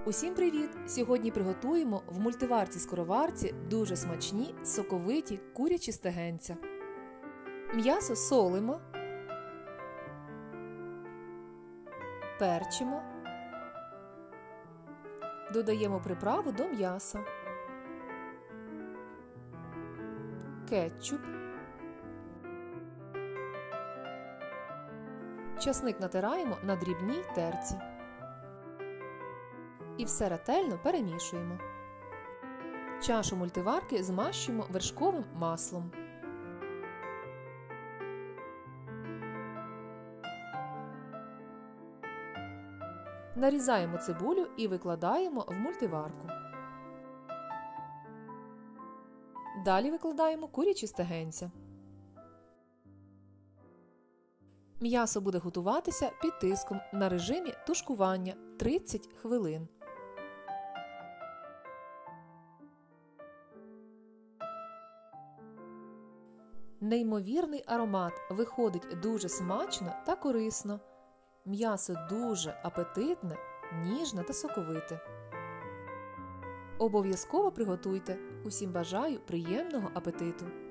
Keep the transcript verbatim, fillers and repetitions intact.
Усім привіт! Сьогодні приготуємо в мультиварці-скороварці дуже смачні, соковиті курячі стегенця. М'ясо солимо, перчимо, додаємо приправу до м'яса, кетчуп, часник натираємо на дрібній терці. І все ретельно перемішуємо. Чашу мультиварки змащуємо вершковим маслом. Нарізаємо цибулю і викладаємо в мультиварку. Далі викладаємо курячі стегенця. М'ясо буде готуватися під тиском на режимі тушкування тридцять хвилин. Неймовірний аромат, виходить дуже смачно та корисно. М'ясо дуже апетитне, ніжне та соковите. Обов'язково приготуйте. Усім бажаю приємного апетиту!